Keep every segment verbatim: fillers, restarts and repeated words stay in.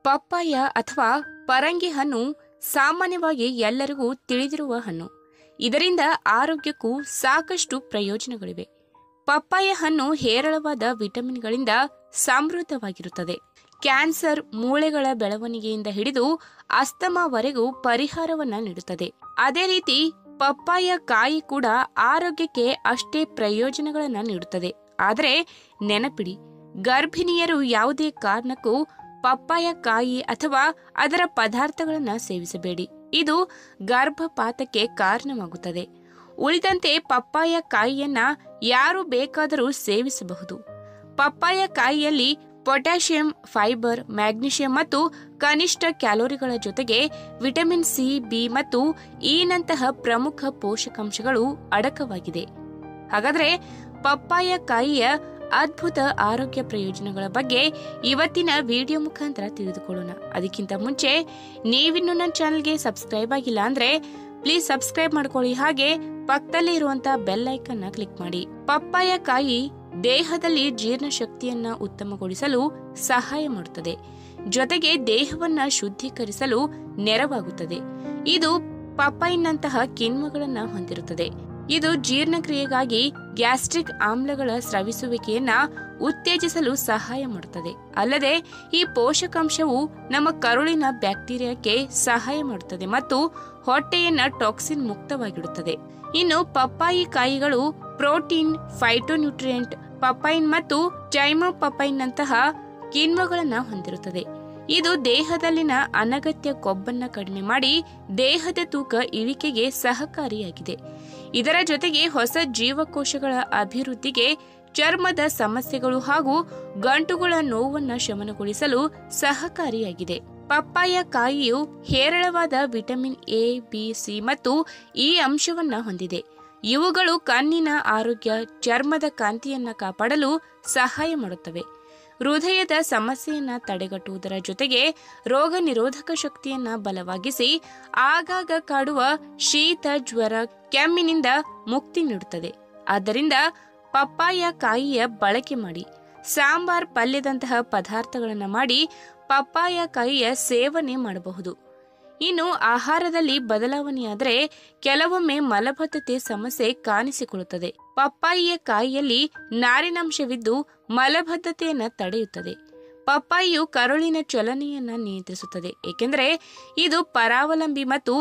Papaya ಅಥವಾ ಪರಂಗಿ ಹಣ್ಣು ಸಾಮಾನ್ಯವಾಗಿ ಎಲ್ಲರಿಗೂ ತಿಳಿದಿರುವ ಹಣ್ಣು. ಇದರಿಂದ ಆರೋಗ್ಯಕ್ಕೂ ಸಾಕಷ್ಟು ಪ್ರಯೋಜನಗಳಿವೆ. ಪಪ್ಪಾಯ ಹಣ್ಣು ಹೇರಳವಾದ ವಿಟಮಿನ್ಗಳಿಂದ ಸಮೃದ್ಧವಾಗಿರುತ್ತದೆ. ಕ್ಯಾನ್ಸರ್, ಮೂಳೆಗಳ ಬೆಳವಣಿಗೆಯಿಂದ ಹಿಡಿದು ಅಸ್ತಮಾವರೆಗೂ ಪರಿಹಾರವನ್ನ ನೀಡುತ್ತದೆ. ಅದೇ ರೀತಿ ಪಪ್ಪಾಯ ಕಾಯಿ ಕೂಡ ಆರೋಗ್ಯಕ್ಕೆ ಅಷ್ಟೇ ಪ್ರಯೋಜನಗಳನ್ನ ನೀಡುತ್ತದೆ. ಆದರೆ ನೆನಪಿಡಿ, ಗರ್ಭಿಣಿಯರು ಯಾವುದೇ ಕಾರಣಕ್ಕೂ ಪಪ್ಪಾಯ ಕಾಯಿ ಅಥವಾ ಅದರ ಪದಾರ್ಥಗಳನ್ನು ಸೇವಿಸಬೇಡಿ. ಇದು ಗರ್ಭಪಾತಕ್ಕೆ ಕಾರಣವಾಗುತ್ತದೆ. ಉಳಿದಂತೆ ಪಪ್ಪಾಯ ಕಾಯಿಯನ್ನ ಯಾರು ಬೇಕಾದರೂ ಸೇವಿಸಬಹುದು. ಪಪ್ಪಾಯ ಕಾಯಿಯಲ್ಲಿ ಪೊಟ್ಯಾಷಿಯಂ, ಫೈಬರ್, ಮ್ಯಾಗ್ನೀಷಿಯಂ ಮತ್ತು ಕನಿಷ್ಠ ಕ್ಯಾಲೋರಿಗಳ ಜೊತೆಗೆ ವಿಟಮಿನ್ ಸಿ, ಬಿ ಮತ್ತು ಇ ನಂತಹ ಪ್ರಮುಖ ಪೋಷಕಾಂಶಗಳು ಅಡಕವಾಗಿದೆ. ಹಾಗಾದ್ರೆ ಪಪ್ಪಾಯ ಕಾಯಿಯ ಅದ್ಭುತ ಆರೋಗ್ಯ ಪ್ರಯೋಜನಗಳ ಬಗ್ಗೆ ಇವತ್ತಿನ ವಿಡಿಯೋ ಮುಖಾಂತರ ತಿಳಿದುಕೊಳ್ಳೋಣ. ಅದಕ್ಕಿಂತ ಮುಂಚೆ ನೀವಿನ್ನೂ ನನ್ನ ಚಾನಲ್ಗೆ ಸಬ್ಸ್ಕ್ರೈಬ್ ಆಗಿಲ್ಲ ಅಂದ್ರೆ ಪ್ಲೀಸ್ ಸಬ್ಸ್ಕ್ರೈಬ್ ಮಾಡ್ಕೊಳ್ಳಿ. ಹಾಗೆ ಪಕ್ಕದಲ್ಲೇ ಇರುವಂತಹ ಬೆಲ್ ಐಕನ್ ಕ್ಲಿಕ್ ಮಾಡಿ. ಪಪ್ಪಾಯ ಕಾಯಿ ದೇಹದಲ್ಲಿ ಜೀರ್ಣ ಶಕ್ತಿಯನ್ನ ಉತ್ತಮಗೊಳಿಸಲು ಸಹಾಯ ಮಾಡುತ್ತದೆ. ಜೊತೆಗೆ ದೇಹವನ್ನ ಶುದ್ಧೀಕರಿಸಲು ನೆರವಾಗುತ್ತದೆ. ಇದು ಪಪ್ಪಾಯಿನಂತಹ ಕಿಣ್ವಗಳನ್ನ ಹೊಂದಿರುತ್ತದೆ. ಇದು ಜೀರ್ಣಕ್ರಿಯೆಗಾಗಿ ಗ್ಯಾಸ್ಟ್ರಿಕ್ ಆಮ್ಲಗಳ ಸ್ರವಿಸುವಿಕೆಯನ್ನ ಉತ್ತೇಜಿಸಲು ಸಹಾಯ ಮಾಡುತ್ತದೆ. ಅಲ್ಲದೆ ಈ ಪೋಷಕಾಂಶವು ನಮ್ಮ ಕರುಳಿನ ಬ್ಯಾಕ್ಟೀರಿಯಾಕ್ಕೆ ಸಹಾಯ ಮಾಡುತ್ತದೆ ಮತ್ತು ಹೊಟ್ಟೆಯನ್ನ ಟಾಕ್ಸಿನ್ ಮುಕ್ತವಾಗಿಡುತ್ತದೆ. ಇನ್ನು ಪಪ್ಪಾಯಿ ಕಾಯಿಗಳು ಪ್ರೋಟೀನ್, ಫೈಟೋನ್ಯೂಟ್ರಿಯೆಂಟ್, ಪಪೈನ್ ಮತ್ತು ಚೈಮೋಪಪೈನ್ ನಂತಹ ಕಿಣ್ವಗಳನ್ನ ಹೊಂದಿರುತ್ತದೆ. ಇದು ದೇಹದಲ್ಲಿನ ಅನಗತ್ಯ ಕೊಬ್ಬನ್ನ ಕಡಿಮೆ ಮಾಡಿ ದೇಹದ ತೂಕ ಇಳಿಕೆಗೆ ಸಹಕಾರಿಯಾಗಿದೆ. ಇದರ ಜೊತೆಗೆ ಹೊಸ ಜೀವಕೋಶಗಳ ಅಭಿವೃದ್ಧಿಗೆ, ಚರ್ಮದ ಸಮಸ್ಯೆಗಳು ಹಾಗೂ ಗಂಟುಗಳ ನೋವನ್ನ ಶಮನಗೊಳಿಸಲು ಸಹಕಾರಿಯಾಗಿದೆ. ಪಪ್ಪಾಯ ಕಾಯಿಯು ಹೇರಳವಾದ ವಿಟಮಿನ್ ಎ, ಬಿ, ಸಿ ಮತ್ತು ಇ ಅಂಶವನ್ನ ಹೊಂದಿದೆ. ಇವುಗಳು ಕಣ್ಣಿನ ಆರೋಗ್ಯ, ಚರ್ಮದ ಕಾಂತಿಯನ್ನ ಕಾಪಾಡಲು ಸಹಾಯ ಮಾಡುತ್ತವೆ. ಹೃದಯದ ಸಮಸ್ಯೆಯನ್ನ ತಡೆಗಟ್ಟುವುದರ ಜೊತೆಗೆ ರೋಗ ನಿರೋಧಕ ಶಕ್ತಿಯನ್ನ ಬಲವಾಗಿಸಿ ಆಗಾಗ ಕಾಡುವ ಶೀತ, ಜ್ವರ, ಕೆಮ್ಮಿನಿಂದ ಮುಕ್ತಿ ನೀಡುತ್ತದೆ. ಆದ್ದರಿಂದ ಪಪ್ಪಾಯ ಕಾಯಿಯ ಬಳಕೆ ಮಾಡಿ ಸಾಂಬಾರ್, ಪಲ್ಯದಂತಹ ಪದಾರ್ಥಗಳನ್ನು ಮಾಡಿ ಪಪ್ಪಾಯ ಕಾಯಿಯ ಸೇವನೆ ಮಾಡಬಹುದು. ಇನ್ನು ಆಹಾರದಲ್ಲಿ ಬದಲಾವಣೆಯಾದರೆ ಕೆಲವೊಮ್ಮೆ ಮಲಬದ್ಧತೆ ಸಮಸ್ಯೆ ಕಾಣಿಸಿಕೊಳ್ಳುತ್ತದೆ. ಪಪ್ಪಾಯಿಯ ಕಾಯಿಯಲ್ಲಿ ನಾರಿನಾಂಶವಿದ್ದು ಮಲಬದ್ಧತೆಯನ್ನ ತಡೆಯುತ್ತದೆ. ಪಪ್ಪಾಯಿಯು ಕರುಳಿನ ಚಲನೆಯನ್ನ ನಿಯಂತ್ರಿಸುತ್ತದೆ, ಏಕೆಂದರೆ ಇದು ಪರಾವಲಂಬಿ ಮತ್ತು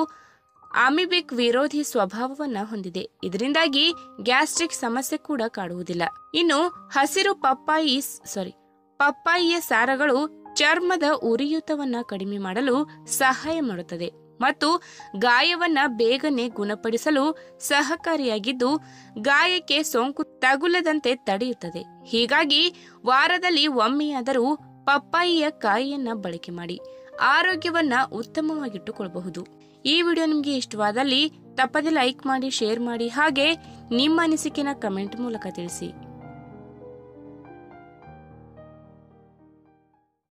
ಅಮಿಬಿಕ್ ವಿರೋಧಿ ಸ್ವಭಾವವನ್ನ ಹೊಂದಿದೆ. ಇದರಿಂದಾಗಿ ಗ್ಯಾಸ್ಟ್ರಿಕ್ ಸಮಸ್ಯೆ ಕೂಡ ಕಾಡುವುದಿಲ್ಲ. ಇನ್ನು ಹಸಿರು ಪಪ್ಪಾಯಿ ಸಾರಿ ಪಪ್ಪಾಯಿಯ ಸಾರಗಳು ಚರ್ಮದ ಉರಿಯೂತವನ್ನ ಕಡಿಮೆ ಮಾಡಲು ಸಹಾಯ ಮಾಡುತ್ತದೆ ಮತ್ತು ಗಾಯವನ್ನ ಬೇಗನೆ ಗುಣಪಡಿಸಲು ಸಹಕಾರಿಯಾಗಿದ್ದು ಗಾಯಕ್ಕೆ ಸೋಂಕು ತಗುಲದಂತೆ ತಡೆಯುತ್ತದೆ. ಹೀಗಾಗಿ ವಾರದಲ್ಲಿ ಒಮ್ಮೆಯಾದರೂ ಪಪ್ಪಾಯಿಯ ಕಾಯಿಯನ್ನ ಬಳಕೆ ಮಾಡಿ ಆರೋಗ್ಯವನ್ನ ಉತ್ತಮವಾಗಿಟ್ಟುಕೊಳ್ಳಬಹುದು. ಈ ವಿಡಿಯೋ ನಿಮಗೆ ಇಷ್ಟವಾದಲ್ಲಿ ತಪ್ಪದೆ ಲೈಕ್ ಮಾಡಿ, ಶೇರ್ ಮಾಡಿ, ಹಾಗೆ ನಿಮ್ಮ ಅನಿಸಿಕೆನ ಕಮೆಂಟ್ ಮೂಲಕ ತಿಳಿಸಿ.